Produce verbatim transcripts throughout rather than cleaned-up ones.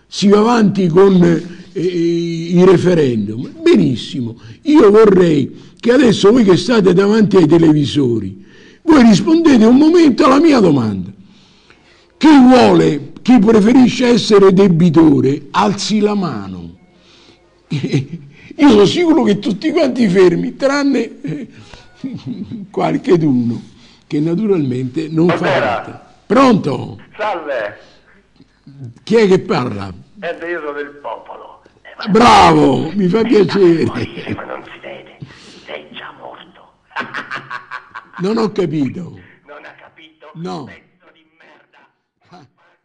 si va avanti con eh, i referendum. Benissimo, io vorrei che adesso voi che state davanti ai televisori, voi rispondete un momento alla mia domanda. Chi vuole, chi preferisce essere debitore, alzi la mano. Io sono sicuro che tutti quanti fermi, tranne eh, qualcheduno, che naturalmente non farete. Pronto? Salve. Chi è che parla? È Dio del popolo. Eh, Bravo, mi fa piacere. Morire, ma non si vede. Sei già morto. Non ho capito. Non ha capito? No. Pezzo di merda.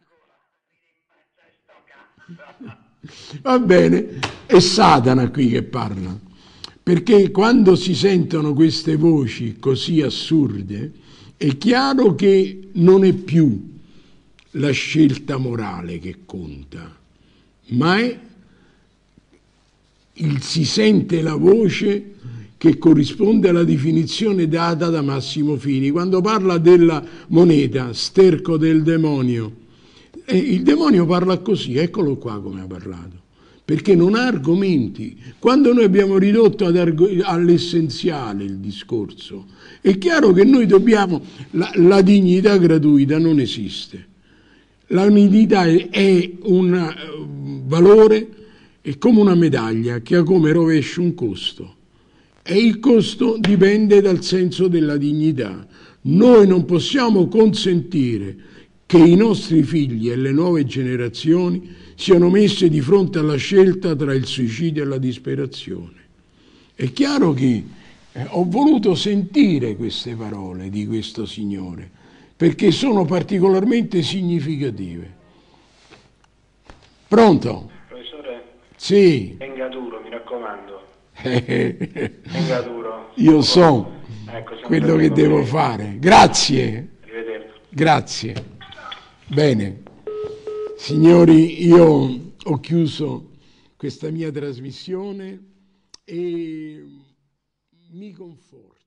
Va bene, è Satana qui che parla, perché quando si sentono queste voci così assurde, è chiaro che non è più la scelta morale che conta, ma è il, si sente la voce che corrisponde alla definizione data da Massimo Fini. Quando parla della moneta, sterco del demonio, e il demonio parla così, eccolo qua come ha parlato, perché non ha argomenti. Quando noi abbiamo ridotto all'essenziale il discorso, è chiaro che noi dobbiamo, la, la dignità gratuita non esiste. La dignità è, è un uh, valore, è come una medaglia che ha come rovescio un costo, e il costo dipende dal senso della dignità. Noi non possiamo consentire che i nostri figli e le nuove generazioni siano messe di fronte alla scelta tra il suicidio e la disperazione. È chiaro che eh, ho voluto sentire queste parole di questo signore, perché sono particolarmente significative. Pronto? Professore? Sì. Venga duro, mi raccomando. Venga duro. Io so ecco, quello che devo me. fare. Grazie. Arrivederci. Grazie. Bene, signori, io ho chiuso questa mia trasmissione e mi conforto.